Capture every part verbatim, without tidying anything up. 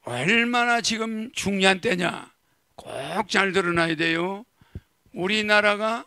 얼마나 지금 중요한 때냐, 꼭 잘 들어놔야 돼요. 우리나라가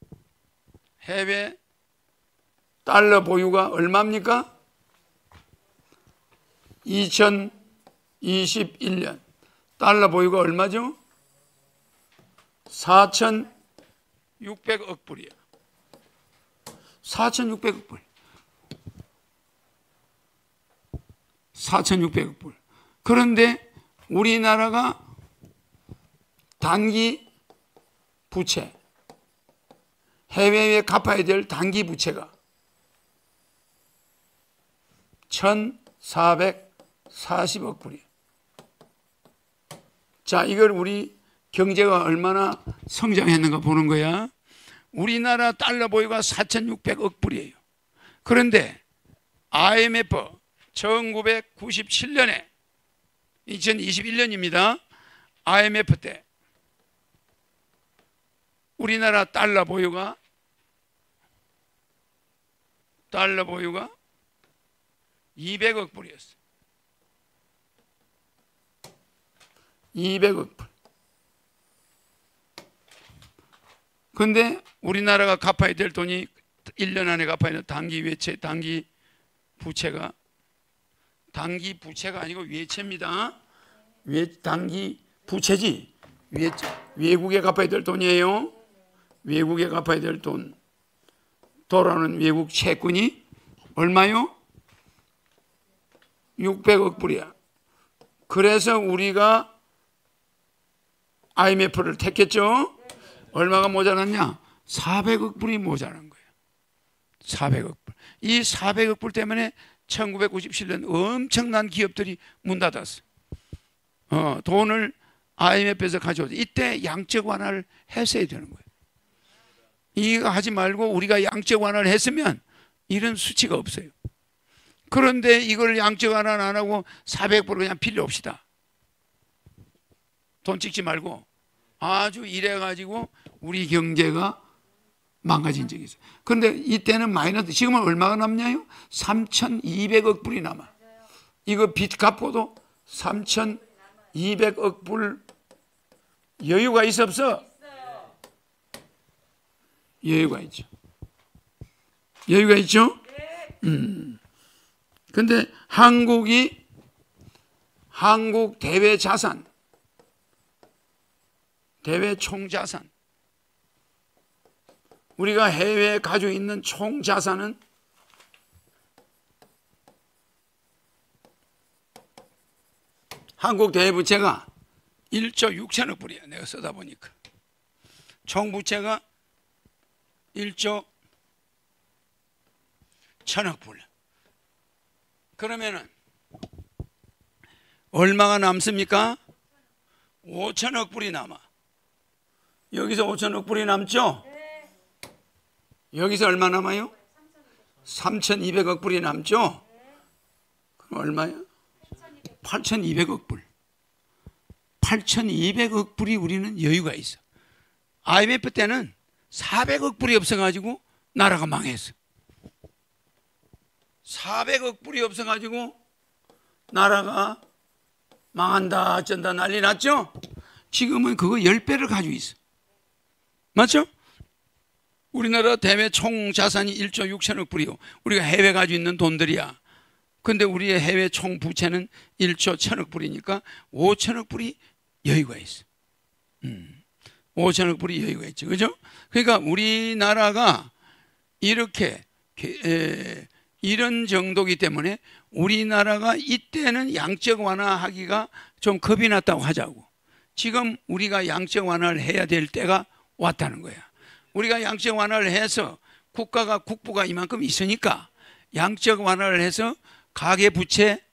해외 달러 보유가 얼마입니까? 이천이십일 년 달러 보유가 얼마죠? 사천육백억 불이야. 사천육백억 불. 사천육백억 불. 그런데 우리나라가 단기 부채, 해외에 갚아야 될 단기 부채가 천사백사십억 불이에요. 자, 이걸 우리 경제가 얼마나 성장했는가 보는 거야. 우리나라 달러 보유가 사천육백억 불이에요. 그런데 아이엠에프 천구백구십칠 년에 이천이십일 년입니다. 아이엠에프 때 우리나라 달러 보유가 달러 보유가 이백억 불이었어요. 이백억 불. 근데 우리나라가 갚아야 될 돈이 일 년 안에 갚아야 될 단기 외채, 단기 부채가 단기 부채가 아니고 외채입니다. 외, 단기 부채지. 외채, 외국에 갚아야 될 돈이에요. 외국에 갚아야 될 돈. 돌아오는 외국 채권이 얼마요? 육백억 불이야. 그래서 우리가 아이엠에프를 택했죠. 얼마가 모자랐냐? 사백억 불이 모자란 거예요. 사백억 불. 이 사백억 불 때문에 천구백구십칠 년 엄청난 기업들이 문 닫았어요. 어, 돈을 아이엠에프에서 가져오죠. 이때 양적 완화를 했어야 되는 거예요. 이거 하지 말고 우리가 양적 완화를 했으면 이런 수치가 없어요. 그런데 이걸 양적 완화는 안 하고 사백 불 그냥 빌려옵시다. 돈 찍지 말고 아주 이래가지고 우리 경제가 망가진 적이 있어요. 그런데 이때는 마이너스, 지금은 얼마가 남냐요? 삼천이백억 불이 남아. 이거 빚 갚고도 삼천이백억 불 여유가 있어 없어? 여유가 있죠. 여유가 있죠? 음. 근데 한국이 한국 대외 자산, 대외 총 자산, 우리가 해외에 가지고 있는 총 자산은 한국 대외 부채가 일조 육천억 불이야. 내가 쓰다 보니까 총 부채가 일조 천억 불. 그러면은 얼마가 남습니까? 오천억 불이 남아. 여기서 오천억 불이 남죠? 여기서 얼마 남아요? 삼천이백억 불이 남죠? 그럼 얼마야? 팔천이백억 불. 팔천이백억 불이 우리는 여유가 있어. 아이엠에프 때는 사백억 불이 없어가지고 나라가 망했어. 사백억 불이 없어가지고 나라가 망한다 어쩐다 난리 났죠? 지금은 그거 십 배를 가지고 있어. 맞죠? 우리나라 대외 총 자산이 일조 육천억 불이요. 우리가 해외 가지고 있는 돈들이야. 근데 우리의 해외 총 부채는 일조 천억 불이니까 오천억 불이 여유가 있어. 음. 오천억 불이 여유가 있죠. 그죠? 그러니까 우리나라가 이렇게 에, 이런 정도이기 때문에 우리나라가 이때는 양적 완화하기가 좀 겁이 났다고 하자고. 지금 우리가 양적 완화를 해야 될 때가 왔다는 거야. 우리가 양적 완화를 해서 국가가 국부가 이만큼 있으니까 양적 완화를 해서 가계 부채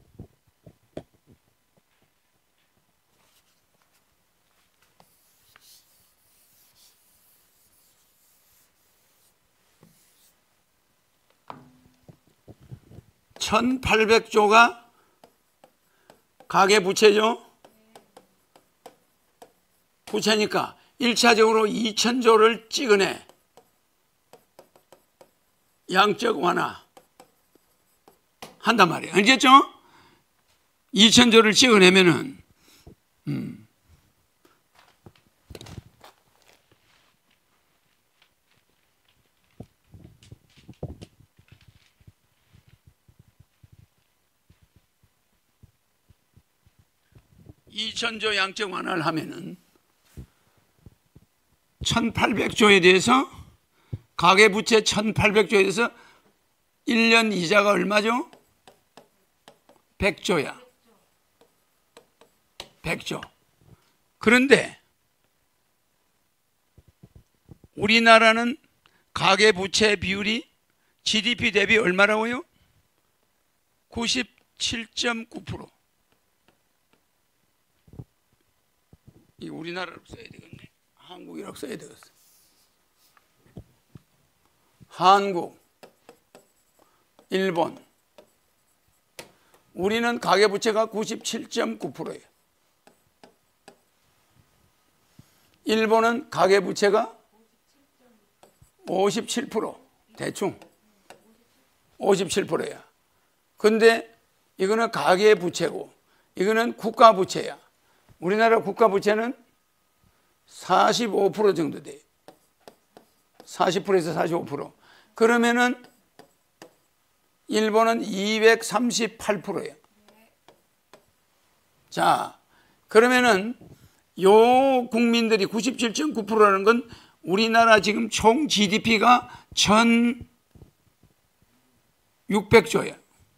천팔백조가 가계 부채죠. 부채니까 일차적으로 이천조를 찍어내. 양적 완화 한단 말이에요. 알겠죠? 이천조를 찍어내면은 음, 이천조 양적 완화를 하면은 천팔백조에 대해서 가계부채 천팔백조에 대해서 일 년 이자가 얼마죠? 백조야. 백조. 그런데 우리나라는 가계부채 비율이 지디피 대비 얼마라고요? 구십칠 점 구 퍼센트. 이 우리나라로 써야 되겠네. 한국이라고 써야 되겠어. 한국, 일본. 우리는 가계부채가 구십칠 점 구 퍼센트예요. 일본은 가계부채가 오십칠 퍼센트. 대충 오십칠 퍼센트야. 근데 이거는 가계부채고 이거는 국가부채야. 우리나라 국가부채는 사십오 퍼센트 정도 돼요. 사십 퍼센트에서 사십오 퍼센트. 그러면은 일본은 이백삼십팔 퍼센트예요. 자, 그러면은 요 국민들이 구십칠 점 구 퍼센트라는 건 우리나라 지금 총 지디피가 천육백조야.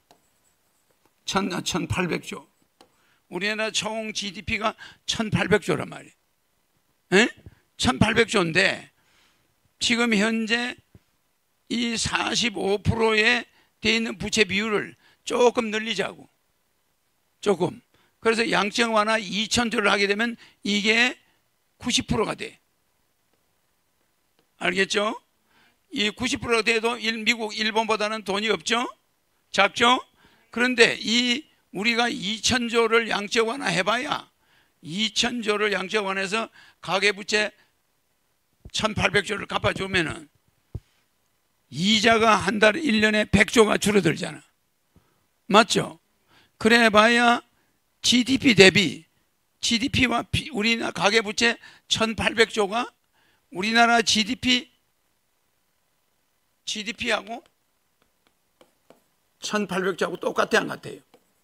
천팔백조. 우리나라 총 지디피가 천팔백조란 말이에요. 에? 천팔백조인데 지금 현재 이 사십오 퍼센트에 돼 있는 부채 비율을 조금 늘리자고. 조금. 그래서 양적 완화 이천조를 하게 되면 이게 구십 퍼센트가 돼. 알겠죠? 이 구십 퍼센트가 돼도 미국, 일본보다는 돈이 없죠? 작죠? 그런데 이 우리가 이천조를 양적 완화 해봐야 이천조를 양적 완화해서 가계부채 천팔백조를 갚아주면은 이자가 한 달에 일 년에 백조가 줄어들잖아. 맞죠? 그래 봐야 지디피 대비 지디피와 우리나라 가계부채 천팔백조가 우리나라 지디피 지디피하고 천팔백조하고 똑같아 안 같아요?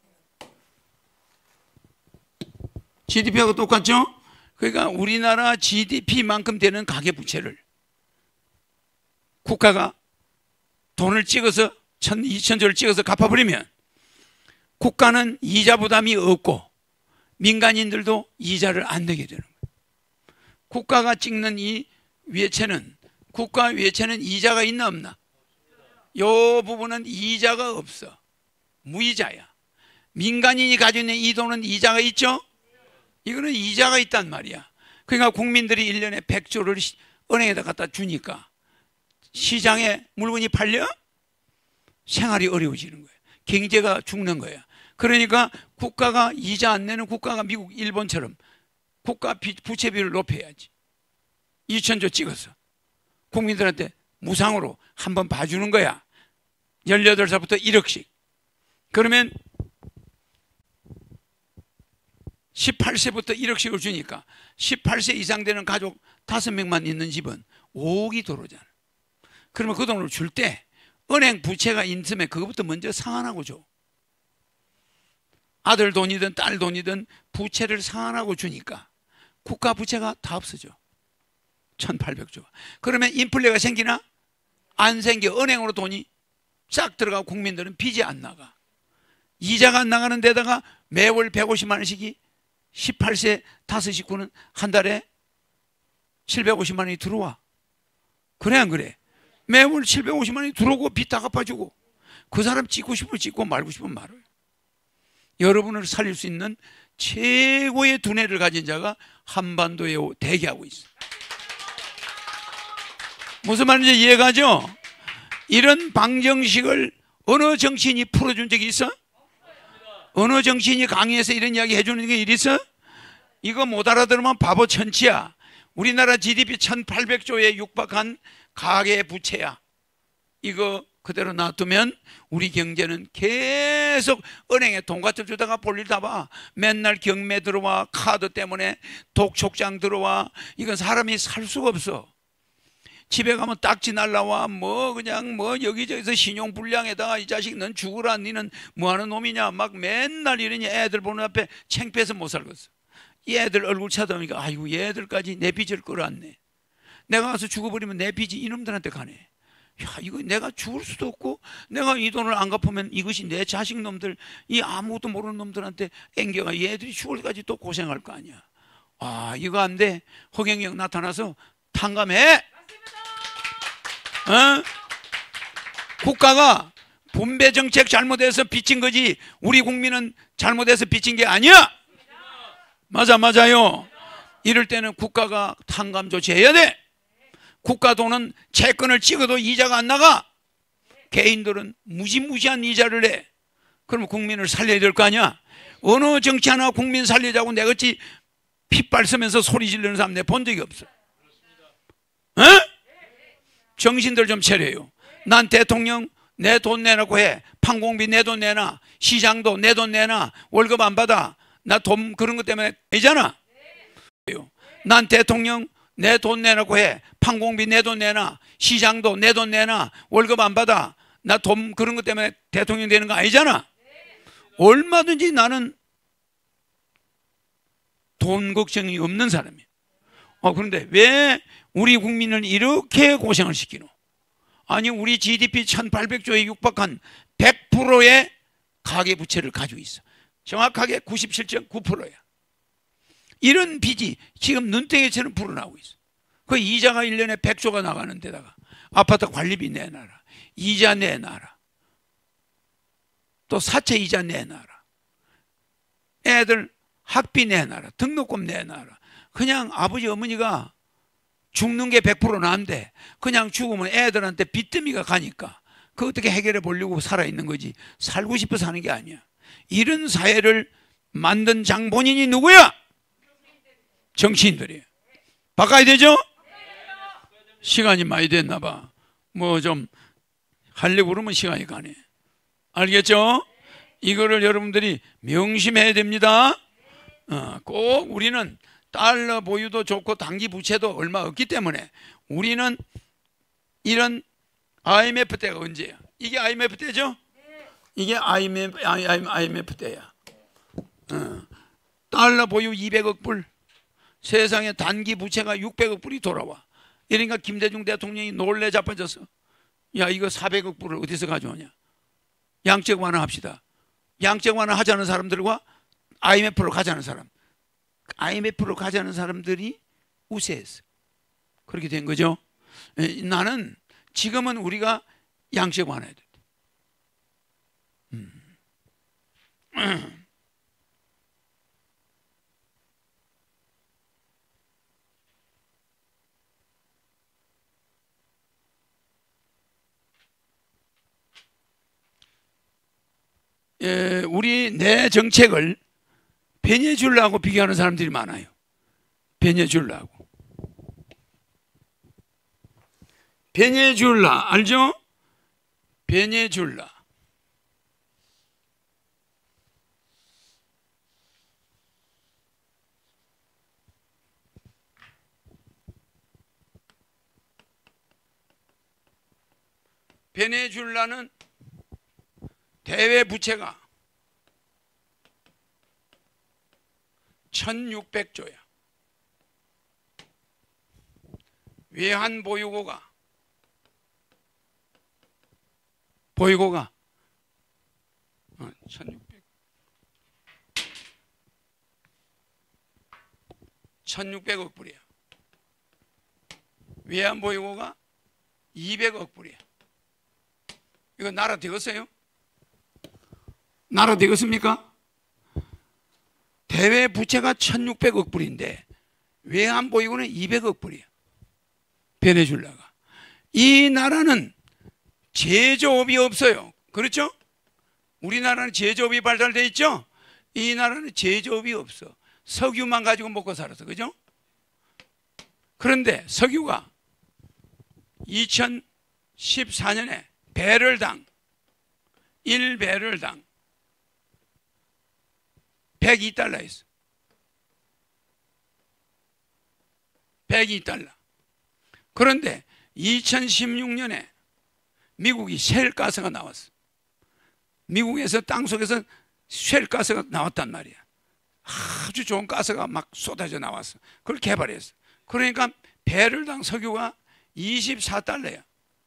지디피하고 똑같죠? 그러니까 우리나라 지디피만큼 되는 가계부채를 국가가 돈을 찍어서 천, 이천조를 찍어서 갚아버리면 국가는 이자 부담이 없고 민간인들도 이자를 안 내게 되는 거예요. 국가가 찍는 이 외채는 국가 외채는 이자가 있나 없나? 이 부분은 이자가 없어. 무이자야. 민간인이 가지고 있는 이 돈은 이자가 있죠? 이거는 이자가 있단 말이야. 그러니까 국민들이 일 년에 백조를 은행에다 갖다 주니까 시장에 물건이 팔려? 생활이 어려워지는 거예요. 경제가 죽는 거예요. 그러니까 국가가 이자 안 내는 국가가 미국, 일본처럼 국가 부채 비율을 높여야지. 이천조 찍어서 국민들한테 무상으로 한번 봐주는 거야. 열여덟 살부터 일억씩. 그러면 십팔 세부터 일억씩을 주니까 십팔 세 이상 되는 가족 다섯 명만 있는 집은 오억이 들어오잖아. 그러면 그 돈을 줄 때 은행 부채가 있으면 그것부터 먼저 상환하고 줘. 아들 돈이든 딸 돈이든 부채를 상환하고 주니까 국가 부채가 다 없어져. 천팔백조. 그러면 인플레가 생기나? 안 생겨. 은행으로 돈이 싹 들어가고 국민들은 빚이 안 나가. 이자가 안 나가는 데다가 매월 백오십만 원씩이 십팔 세 다섯 식구는 한 달에 칠백오십만 원이 들어와. 그래 안 그래? 매월 칠백오십만 원이 들어오고 빚 다 갚아주고 그 사람 찍고 싶으면 찍고 말고 싶으면 말아요. 여러분을 살릴 수 있는 최고의 두뇌를 가진 자가 한반도에 대기하고 있어요. 무슨 말인지 이해가죠? 이런 방정식을 어느 정치인이 풀어준 적이 있어? 어느 정치인이 강의에서 이런 이야기 해주는 게 있어? 이거 못 알아들으면 바보 천치야. 우리나라 지디피 천팔백조에 육박한 가계부채야. 이거 그대로 놔두면 우리 경제는 계속 은행에 돈 갖다 주다가 볼일 다 봐. 맨날 경매 들어와, 카드 때문에 독촉장 들어와. 이건 사람이 살 수가 없어. 집에 가면 딱지 날라와. 뭐 그냥 뭐 여기저기서 신용불량에다가 이 자식 넌 죽으라, 니는 뭐하는 놈이냐, 막 맨날 이러니 애들 보는 앞에 창피해서 못 살겠어. 이 애들 얼굴 찾아오니까 아이고 얘들까지 내 빚을 끌어안네. 내가 가서 죽어버리면 내 빚이 이놈들한테 가네. 야, 이거 내가 죽을 수도 없고, 내가 이 돈을 안 갚으면 이것이 내 자식 놈들, 이 아무것도 모르는 놈들한테 앵겨가 얘들이 죽을 때까지 또 고생할 거 아니야. 아, 이거 안 돼. 허경영 나타나서 탕감해. 어? 국가가 분배 정책 잘못해서 빚진 거지 우리 국민은 잘못해서 빚진 게 아니야. 맞아, 맞아요. 이럴 때는 국가가 탕감 조치해야 돼. 국가 돈은 채권을 찍어도 이자가 안 나가. 개인들은 무지무지한 이자를 내. 그러면 국민을 살려야 될 거 아니야. 어느 정치 하나 국민 살리자고 내같이 핏발 쓰면서 소리 지르는 사람 내 본 적이 없어. 어? 정신들 좀 차려요. 난 대통령 내 돈 내놓고 해. 판공비 내 돈 내놔. 시장도 내 돈 내놔. 월급 안 받아. 나 돈 그런 것 때문에 아니잖아. 난 대통령 내 돈 내놓고 해. 판공비 내 돈 내놔. 시장도 내 돈 내놔. 월급 안 받아. 나 돈 그런 것 때문에 대통령 되는 거 아니잖아. 얼마든지 나는 돈 걱정이 없는 사람이야. 어, 그런데 왜 우리 국민을 이렇게 고생을 시키노? 아니, 우리 지디피 천팔백 조에 육박한 백 퍼센트의 가계부채를 가지고 있어. 정확하게 구십칠 점 구 퍼센트야. 이런 빚이 지금 눈덩이처럼 불어나고 있어. 그 이자가 일 년에 백 조가 나가는 데다가 아파트 관리비 내놔라, 이자 내놔라, 또 사채 이자 내놔라, 애들 학비 내놔라, 등록금 내놔라. 그냥 아버지 어머니가 죽는 게 백 퍼센트 난데 그냥 죽으면 애들한테 빚더미가 가니까 그 어떻게 해결해 보려고 살아있는 거지, 살고 싶어 사는 게 아니야. 이런 사회를 만든 장본인이 누구야? 정치인들이에요. 바꿔야 되죠? 시간이 많이 됐나 봐. 뭐 좀 하려고 그러면 시간이 가네. 알겠죠? 이거를 여러분들이 명심해야 됩니다. 어, 꼭 우리는 달러 보유도 좋고 단기 부채도 얼마 없기 때문에 우리는 이런 아이엠에프 때가 언제야? 이게 아이엠에프 때죠? 이게 아이엠에프, 아이엠에프 때야. 어, 달러 보유 이백억 불, 세상에 단기 부채가 육백억 불이 돌아와. 이러니까 김대중 대통령이 놀래 자빠졌어. 야, 이거 사백억 불을 어디서 가져오냐? 양적 완화합시다. 양적 완화 하자는 사람들과 아이엠에프로 가자는 사람, 아이엠에프로 가자는 사람들이 우세했어. 그렇게 된 거죠. 나는 지금은 우리가 양적 완화해야 돼. 음. 예, 우리 내 정책을 베네수엘라하고 비교하는 사람들이 많아요. 베네수엘라하고. 베네수엘라 알죠? 베네수엘라. 베네수엘라는 대외 부채가 천육백 조야. 외환 보유고가 보유고가 어, 천육백 천육백억 불이야. 외환 보유고가 이백억 불이야. 이거 나라 되겠어요? 나라 되겠습니까? 대외 부채가 천육백억 불인데 외환 보유고는 이백억 불이야. 베네수엘라가. 이 나라는 제조업이 없어요. 그렇죠? 우리나라는 제조업이 발달되어 있죠? 이 나라는 제조업이 없어. 석유만 가지고 먹고 살았어. 그죠? 그런데 석유가 이천십사 년에 배럴당 일 배럴당 백이 달러였어. 백이 달러. 그런데 이천십육 년에 미국이 셰일가스가 나왔어. 미국에서 땅속에서 셰일가스가 나왔단 말이야. 아주 좋은 가스가 막 쏟아져 나왔어. 그걸 개발했어. 그러니까 배럴당 석유가 이십사 달러야.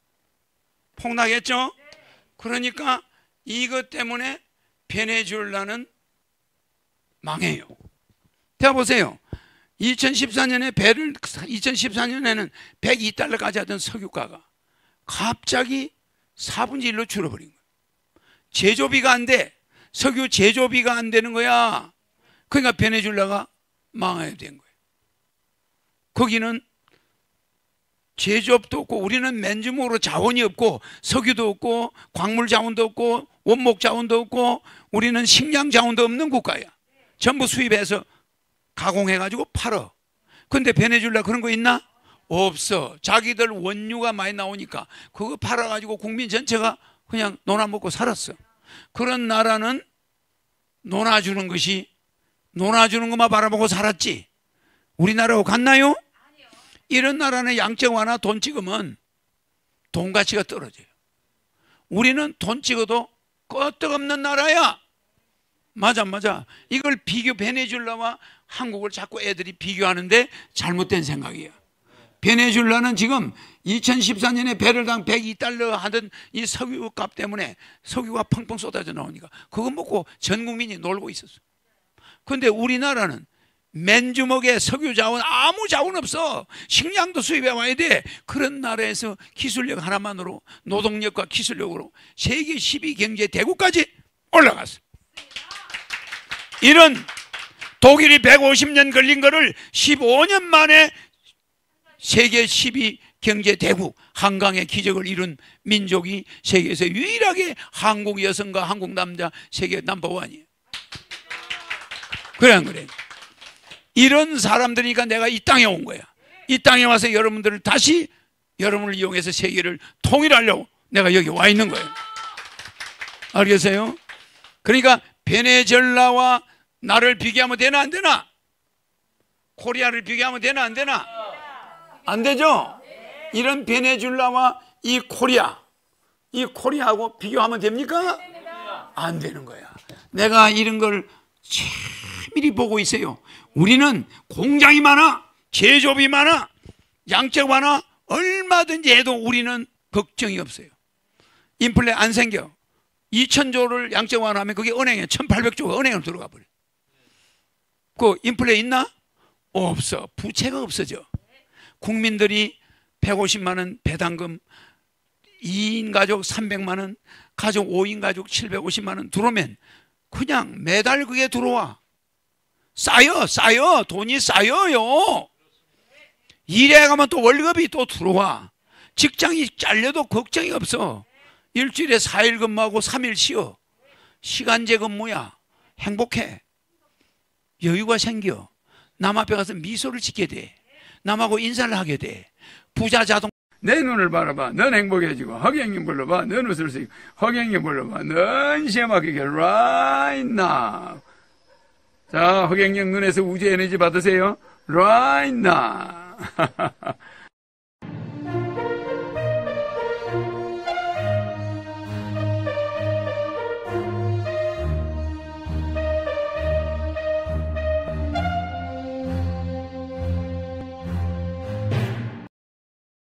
폭락했죠? 그러니까 이것 때문에 베네수엘라는 망해요. 자, 보세요. 이천십사 년에 배를, 이천십사 년에는 백이 달러까지 하던 석유가가 갑자기 사분의 일로 줄어버린 거예요. 제조비가 안 돼. 석유 제조비가 안 되는 거야. 그러니까 베네수엘라가 망하게 된 거예요. 거기는 제조업도 없고, 우리는 맨주먹으로 자원이 없고, 석유도 없고, 광물 자원도 없고, 원목 자원도 없고, 우리는 식량 자원도 없는 국가야. 전부 수입해서 가공해가지고 팔어. 근데 베네수엘라 그런 거 있나? 없어. 자기들 원유가 많이 나오니까 그거 팔아가지고 국민 전체가 그냥 놀아먹고 살았어. 그런 나라는 놀아주는 것이, 놀아주는 것만 바라보고 살았지. 우리나라하고 같나요? 이런 나라는 양적 완화 돈 찍으면 돈 가치가 떨어져요. 우리는 돈 찍어도 끄떡없는 나라야. 맞아, 맞아. 이걸 비교, 베네수엘라와 한국을 자꾸 애들이 비교하는데 잘못된 생각이야. 베네수엘라는 지금 이천십사 년에 배럴당 백이 달러 하던 이 석유값 때문에 석유가 펑펑 쏟아져 나오니까 그거 먹고 전 국민이 놀고 있었어. 그런데 우리나라는 맨주먹에 석유 자원, 아무 자원 없어. 식량도 수입해 와야 돼. 그런 나라에서 기술력 하나만으로, 노동력과 기술력으로 세계 십 위 경제 대국까지 올라갔어. 이런 독일이 백오십 년 걸린 거를 십오 년 만에 세계 십 위 경제 대국, 한강의 기적을 이룬 민족이 세계에서 유일하게 한국 여성과 한국 남자 세계 넘버원이에요. 그래 안 그래? 이런 사람들이니까 내가 이 땅에 온 거야. 이 땅에 와서 여러분들을 다시, 여러분을 이용해서 세계를 통일하려고 내가 여기 와 있는 거예요. 알겠어요? 그러니까 베네수엘라와 나를 비교하면 되나 안 되나? 코리아를 비교하면 되나 안 되나? 안 되죠? 이런 베네수엘라와 이 코리아, 이 코리아하고 비교하면 됩니까? 안 되는 거야. 내가 이런 걸 세밀히 보고 있어요. 우리는 공장이 많아, 제조업이 많아, 양적 많아, 얼마든지 해도 우리는 걱정이 없어요. 인플레 안 생겨. 이천조를 양적 완화하면 그게 은행에 천팔백조가 은행으로 들어가 버려. 그 인플레 있나? 없어. 부채가 없어져. 국민들이 백오십만 원 배당금, 이 인 가족 삼백만 원, 가족 오 인 가족 칠백오십만 원 들어오면 그냥 매달 그게 들어와. 쌓여, 쌓여. 돈이 쌓여요. 일해 가면 또 월급이 또 들어와. 직장이 잘려도 걱정이 없어. 일주일에 사 일 근무하고 삼 일 쉬어. 시간제 근무야. 행복해. 여유가 생겨. 남 앞에 가서 미소를 짓게 돼. 남하고 인사를 하게 돼. 부자 자동. 내 눈을 바라봐. 넌 행복해지고. 허경영 불러봐. 넌 웃을 수 있고. 허경영 불러봐. 넌 시험하게 right now. 자, 허경영 눈에서 우주 에너지 받으세요. right now.